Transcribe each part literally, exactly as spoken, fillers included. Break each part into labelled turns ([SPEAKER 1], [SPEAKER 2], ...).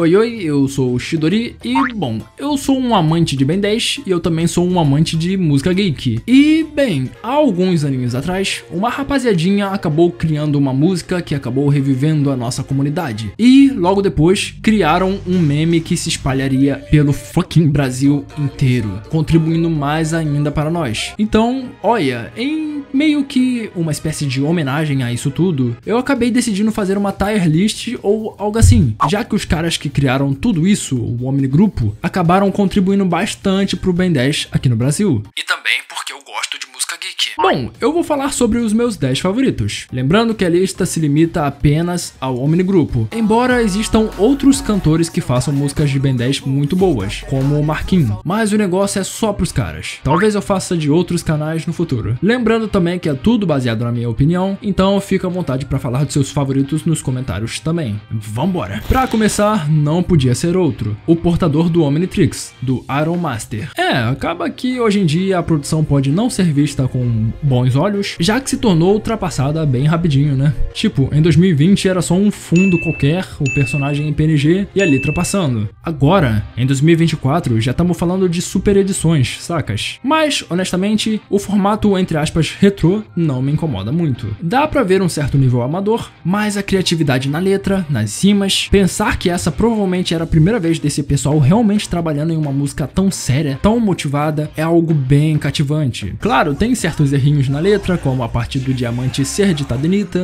[SPEAKER 1] Oi, oi, eu sou o Chidori e, bom, eu sou um amante de Ben dez e eu também sou um amante de música geek. E, bem, há alguns aninhos atrás, uma rapaziadinha acabou criando uma música que acabou revivendo a nossa comunidade. E, logo depois, criaram um meme que se espalharia pelo fucking Brasil inteiro, contribuindo mais ainda para nós. Então, olha, em meio que uma espécie de homenagem a isso tudo, eu acabei decidindo fazer uma tier list ou algo assim, já que os caras que criaram tudo isso, o Omni Grupo, acabaram contribuindo bastante pro Ben dez aqui no Brasil. E também porque eu gosto de música geek. Bom, eu vou falar sobre os meus dez favoritos. Lembrando que a lista se limita apenas ao Omni Grupo, embora existam outros cantores que façam músicas de Ben dez muito boas, como o Marquinhos, mas o negócio é só pros caras. Talvez eu faça de outros canais no futuro. Lembrando também que é tudo baseado na minha opinião, então fica à vontade pra falar dos seus favoritos nos comentários também. Vambora! Pra começar, não podia ser outro, o portador do Omnitrix, do Iron Master. É, acaba que hoje em dia a produção pode não ser vista com bons olhos, já que se tornou ultrapassada bem rapidinho, né? Tipo, em dois mil e vinte era só um fundo qualquer, o personagem em P N G e a letra passando. Agora, em dois mil e vinte e quatro, já estamos falando de super edições, sacas? Mas, honestamente, o formato entre aspas retrô não me incomoda muito. Dá pra ver um certo nível amador, mas a criatividade na letra, nas rimas, pensar que essa provavelmente era a primeira vez desse pessoal realmente trabalhando em uma música tão séria, tão motivada, é algo bem cativante. Claro, tem certos errinhos na letra, como a parte do diamante ser de Tadenita,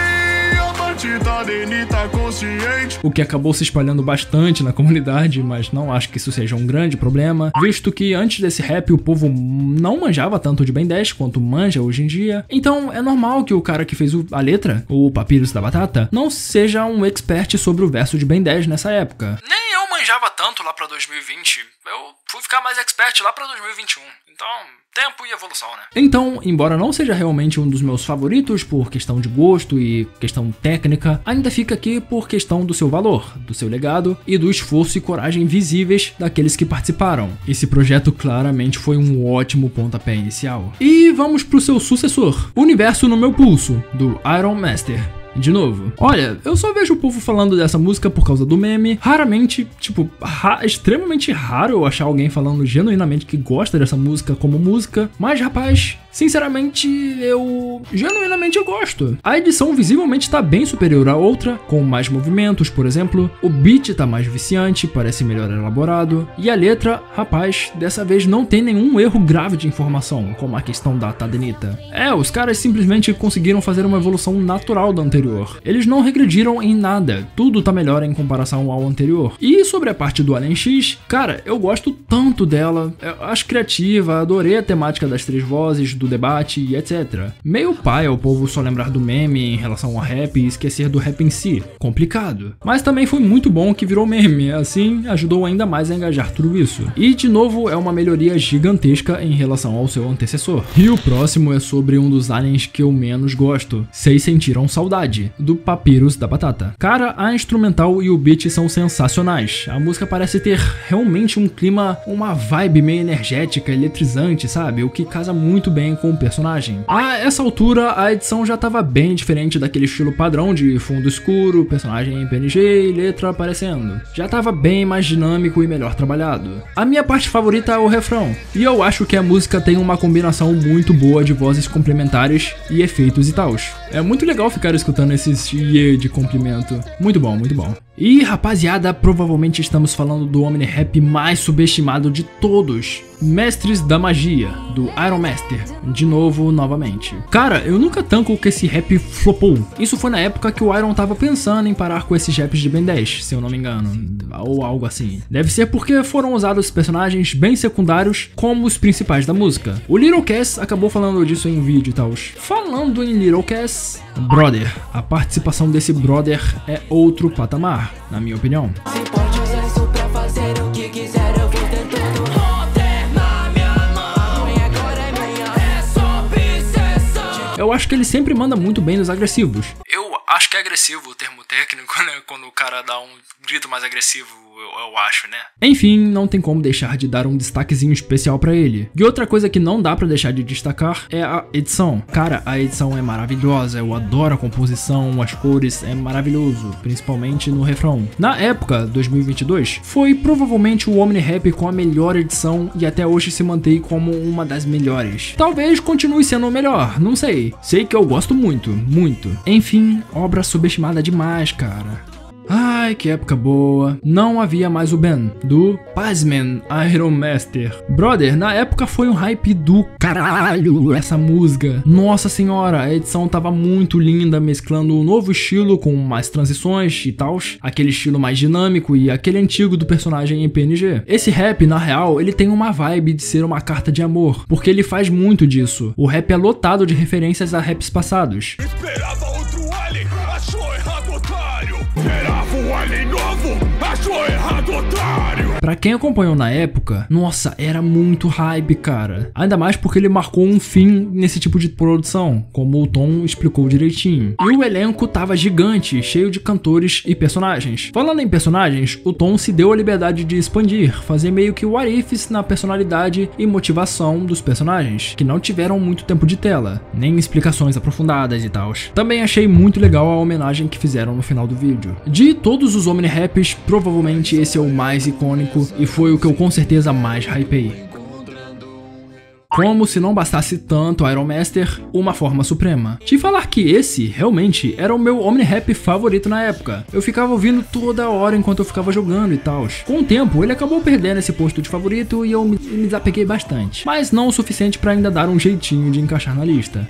[SPEAKER 1] o que acabou se espalhando bastante na comunidade, mas não acho que isso seja um grande problema, visto que antes desse rap o povo não manjava tanto de Ben dez quanto manja hoje em dia. Então é normal que o cara que fez a letra, o Papyrus da Batata, não seja um expert sobre o verso de Ben dez nessa época. Nem eu manjava tanto lá pra dois mil e vinte, eu fui ficar mais expert lá pra dois mil e vinte e um, então tempo e evolução, né? Então, embora não seja realmente um dos meus favoritos por questão de gosto e questão técnica, ainda fica aqui por questão do seu valor, do seu legado e do esforço e coragem visíveis daqueles que participaram. Esse projeto claramente foi um ótimo pontapé inicial. E vamos pro seu sucessor, Universo no Meu Pulso, do Iron Master. De novo, olha, eu só vejo o povo falando dessa música por causa do meme. Raramente, tipo, ra extremamente raro eu achar alguém falando genuinamente que gosta dessa música como música. Mas, rapaz, sinceramente, eu genuinamente eu gosto. A edição visivelmente tá bem superior à outra, com mais movimentos, por exemplo. O beat tá mais viciante, parece melhor elaborado. E a letra, rapaz, dessa vez não tem nenhum erro grave de informação, como a questão da Tadenita. É, os caras simplesmente conseguiram fazer uma evolução natural da anterior. Eles não regrediram em nada, tudo tá melhor em comparação ao anterior. E sobre a parte do Alien X, cara, eu gosto tanto dela, eu acho criativa, adorei a temática das três vozes, do debate e etcétera. Meio pai ao povo só lembrar do meme em relação ao rap e esquecer do rap em si, complicado. Mas também foi muito bom que virou meme, assim ajudou ainda mais a engajar tudo isso. E de novo é uma melhoria gigantesca em relação ao seu antecessor. E o próximo é sobre um dos aliens que eu menos gosto, Vocês Sentiram Saudade, do Papyrus da Batata. Cara, a instrumental e o beat são sensacionais. A música parece ter realmente um clima, uma vibe meio energética, eletrizante, sabe? O que casa muito bem com o personagem. A essa altura, a edição já estava bem diferente daquele estilo padrão de fundo escuro, personagem em P N G e letra aparecendo. Já estava bem mais dinâmico e melhor trabalhado. A minha parte favorita é o refrão, e eu acho que a música tem uma combinação muito boa de vozes complementares e efeitos e tals. É muito legal ficar escutando esses iê de comprimento. Muito bom, muito bom. E rapaziada, provavelmente estamos falando do Omni Rap mais subestimado de todos, Mestres da Magia, do Iron Master. De novo, novamente. Cara, eu nunca tanco que esse rap flopou. Isso foi na época que o Iron tava pensando em parar com esses raps de Ben dez, se eu não me engano, ou algo assim. Deve ser porque foram usados personagens bem secundários como os principais da música. O Little Cass acabou falando disso em um vídeo e tal. Falando em Little Cass, brother, a participação desse brother é outro patamar, na minha opinião. Eu acho que ele sempre manda muito bem nos agressivos. Eu acho que é agressivo o termo técnico, né? Quando o cara dá um grito mais agressivo, eu eu acho, né? Enfim, não tem como deixar de dar um destaquezinho especial pra ele. E outra coisa que não dá pra deixar de destacar é a edição. Cara, a edição é maravilhosa, eu adoro a composição, as cores, é maravilhoso, principalmente no refrão. Na época, dois mil e vinte e dois, foi provavelmente o Omni Rap com a melhor edição e até hoje se mantém como uma das melhores. Talvez continue sendo o melhor, não sei. Sei que eu gosto muito, muito. Enfim, obra subestimada demais, cara. Ai, que época boa. Não havia mais o Ben, do pasmen Iron Master. Brother, na época foi um hype do caralho essa música. Nossa senhora, a edição tava muito linda, mesclando um novo estilo com mais transições e tal. Aquele estilo mais dinâmico e aquele antigo do personagem em P N G. Esse rap, na real, ele tem uma vibe de ser uma carta de amor, porque ele faz muito disso. O rap é lotado de referências a raps passados.
[SPEAKER 2] Esperava outro alien, achou errado, otário. Esperava um alien novo, achou errado, otário.
[SPEAKER 1] Pra quem acompanhou na época, nossa, era muito hype, cara. Ainda mais porque ele marcou um fim nesse tipo de produção, como o Tom explicou direitinho. E o elenco tava gigante, cheio de cantores e personagens. Falando em personagens, o Tom se deu a liberdade de expandir, fazer meio que what ifs na personalidade e motivação dos personagens, que não tiveram muito tempo de tela, nem explicações aprofundadas e tal. Também achei muito legal a homenagem que fizeram no final do vídeo. De todos os Omni Raps, provavelmente esse é o mais icônico e foi o que eu com certeza mais hypei. Como se não bastasse tanto Iron Master, uma forma suprema. Te falar que esse, realmente, era o meu Omni Rap favorito na época. Eu ficava ouvindo toda hora enquanto eu ficava jogando e tal. Com o tempo, ele acabou perdendo esse posto de favorito e eu me, me desapeguei bastante. Mas não o suficiente pra ainda dar um jeitinho de encaixar na lista.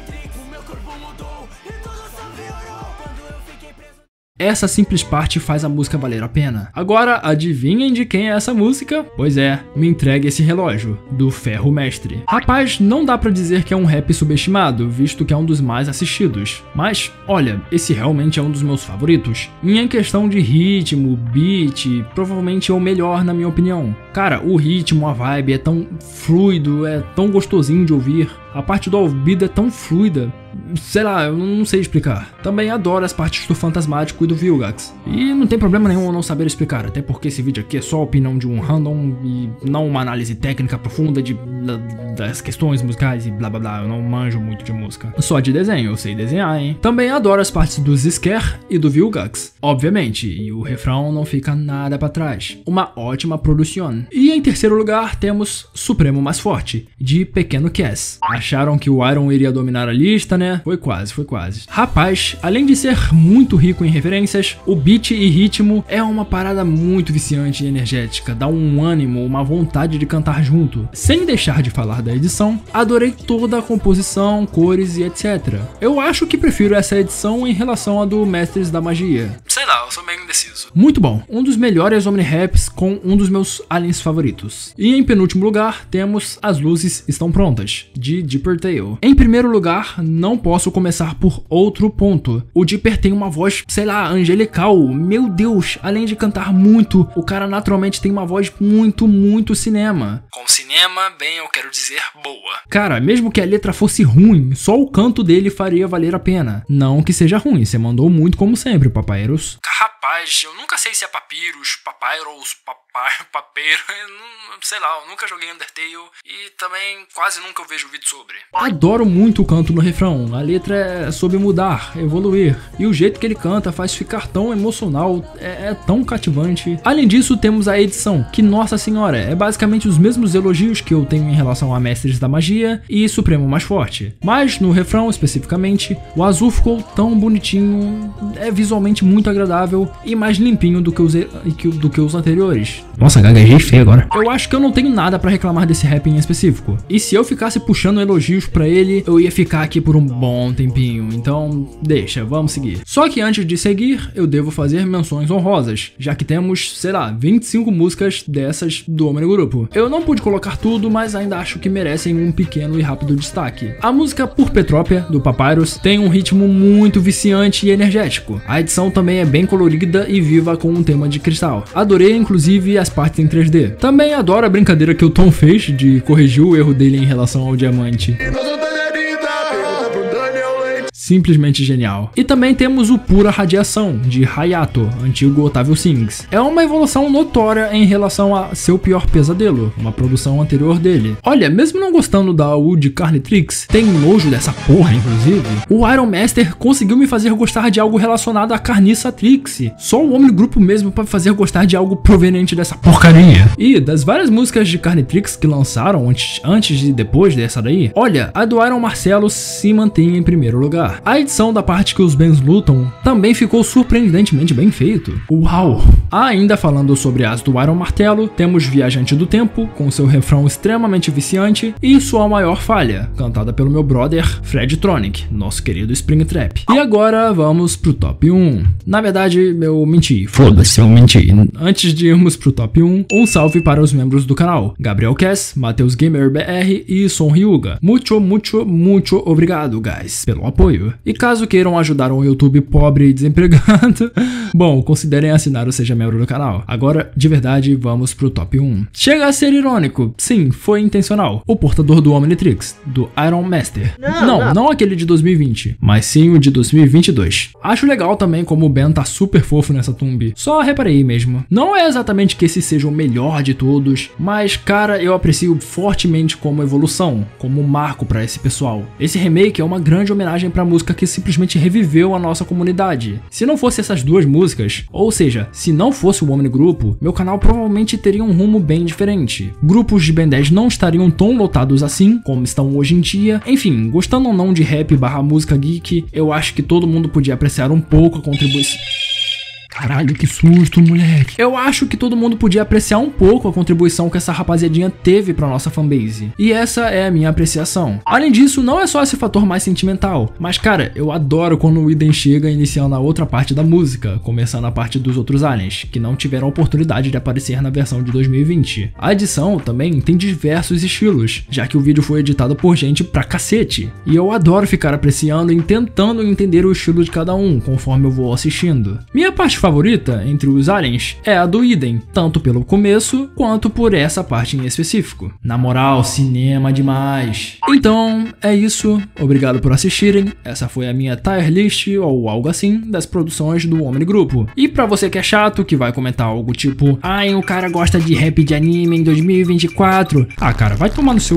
[SPEAKER 1] Essa simples parte faz a música valer a pena. Agora, adivinhem de quem é essa música? Pois é, Me Entregue Esse Relógio, do Ferro Mestre. Rapaz, não dá pra dizer que é um rap subestimado, visto que é um dos mais assistidos. Mas, olha, esse realmente é um dos meus favoritos. E em questão de ritmo, beat, provavelmente é o melhor na minha opinião. Cara, o ritmo, a vibe é tão fluido, é tão gostosinho de ouvir. A parte do ouvido é tão fluida, sei lá, eu não sei explicar. Também adoro as partes do Fantasmático e do Vilgax. E não tem problema nenhum eu não saber explicar, até porque esse vídeo aqui é só a opinião de um random e não uma análise técnica profunda de, das questões musicais e blá blá blá, eu não manjo muito de música. Só de desenho, eu sei desenhar, hein. Também adoro as partes do Scare e do Vilgax, obviamente, e o refrão não fica nada pra trás. Uma ótima produção. E em terceiro lugar temos Supremo Mais Forte, de Pequeno Cass. Acharam que o Iron iria dominar a lista, né? Foi quase, foi quase. Rapaz, além de ser muito rico em referências, o beat e ritmo é uma parada muito viciante e energética, dá um ânimo, uma vontade de cantar junto. Sem deixar de falar da edição, adorei toda a composição, cores e etcétera. Eu acho que prefiro essa edição em relação à do Mestres da Magia. Sei lá, eu sou meio indeciso. Muito bom, um dos melhores Omni Raps com um dos meus aliens favoritos. E em penúltimo lugar, temos As Luzes Estão Prontas, de Deeper Tale. Em primeiro lugar, não posso começar por outro ponto. O Deeper tem uma voz, sei lá, angelical. Meu Deus, além de cantar muito, o cara naturalmente tem uma voz muito, muito cinema. Com cinema, bem, eu quero dizer boa. Cara, mesmo que a letra fosse ruim, só o canto dele faria valer a pena. Não que seja ruim, você mandou muito como sempre, Papyrus. Rapaz, eu nunca sei se é Papyrus, Papyrus, Papyrus, Papeiro, sei lá, eu nunca joguei Undertale e também quase nunca eu vejo vídeo sobre. Adoro muito o canto no refrão, a letra é sobre mudar, evoluir, e o jeito que ele canta faz ficar tão emocional, é, é tão cativante. Além disso, temos a edição, que nossa senhora, é basicamente os mesmos elogios que eu tenho em relação a Mestres da Magia e Supremo Mais Forte. Mas no refrão especificamente, o azul ficou tão bonitinho, é visualmente muito agradável e mais limpinho do que os, do que os anteriores. Nossa, gaguejei feio agora. Eu acho que eu não tenho nada pra reclamar desse rap em específico. E se eu ficasse puxando elogios pra ele, eu ia ficar aqui por um bom tempinho. Então, deixa, vamos seguir. Só que antes de seguir, eu devo fazer menções honrosas, já que temos, sei lá, vinte e cinco músicas dessas do Omni Grupo. Eu não pude colocar tudo, mas ainda acho que merecem um pequeno e rápido destaque. A música Por Petrópia, do Papyrus, tem um ritmo muito viciante e energético. A edição também é bem colorida e viva com um tema de cristal. Adorei, inclusive, as partes em três D. Também adoro a brincadeira que o Tom fez de corrigir o erro dele em relação ao diamante. simplesmente genial. E também temos o Pura Radiação, de Hayato, antigo Otávio Sings. É uma evolução notória em relação a Seu Pior Pesadelo, uma produção anterior dele. Olha, mesmo não gostando da Wood Carnitrix, tem nojo dessa porra inclusive, o Iron Master conseguiu me fazer gostar de algo relacionado à Carniçatrix. Só o Omni Grupo mesmo para fazer gostar de algo proveniente dessa porcaria. E das várias músicas de Carnitrix que lançaram antes, antes e depois dessa daí, olha, a do Iron Marcelo se mantém em primeiro lugar. A edição da parte que os Bens lutam também ficou surpreendentemente bem feito. Uau! Ainda falando sobre as do Iron Martelo, temos Viajante do Tempo, com seu refrão extremamente viciante, e Sua Maior Falha, cantada pelo meu brother Fred Tronic, nosso querido Springtrap. E agora vamos pro top um. Na verdade, eu menti. Foda-se, eu menti. Antes de irmos pro top um, um salve para os membros do canal: Gabriel Cass, Matheus Gamer B R e Son Ryuga. Muito, muito, muito obrigado, guys, pelo apoio. E caso queiram ajudar um YouTube pobre e desempregado, bom, considerem assinar ou seja membro do canal. Agora, de verdade, vamos pro top um. Chega a ser irônico, sim, foi intencional. O portador do Omnitrix, do Iron Master. Não, não, não aquele de dois mil e vinte, mas sim o de dois mil e vinte e dois. Acho legal também como o Ben tá super fofo nessa thumb. Só reparei mesmo. Não é exatamente que esse seja o melhor de todos, mas cara, eu aprecio fortemente como evolução, como marco pra esse pessoal. Esse remake é uma grande homenagem pra música que simplesmente reviveu a nossa comunidade. Se não fosse essas duas músicas, ou seja, se não fosse o Omni Grupo, meu canal provavelmente teria um rumo bem diferente. Grupos de Ben dez não estariam tão lotados assim, como estão hoje em dia. Enfim, gostando ou não de rap barra música geek, eu acho que todo mundo podia apreciar um pouco a contribuição. Caralho, que susto, moleque. Eu acho que todo mundo podia apreciar um pouco a contribuição que essa rapaziadinha teve pra nossa fanbase. E essa é a minha apreciação. Além disso, não é só esse fator mais sentimental, mas cara, eu adoro quando o Iden chega iniciando a outra parte da música, começando a parte dos outros aliens, que não tiveram a oportunidade de aparecer na versão de dois mil e vinte. A edição também tem diversos estilos, já que o vídeo foi editado por gente pra cacete. E eu adoro ficar apreciando e tentando entender o estilo de cada um, conforme eu vou assistindo. Minha parte favorita entre os aliens é a do Iden, tanto pelo começo quanto por essa parte em específico. Na moral, cinema demais. Então é isso, obrigado por assistirem. Essa foi a minha tier list ou algo assim das produções do Omni Grupo. E pra você que é chato, que vai comentar algo tipo: ai, o cara gosta de rap de anime em dois mil e vinte e quatro. Ah, cara, vai tomar no seu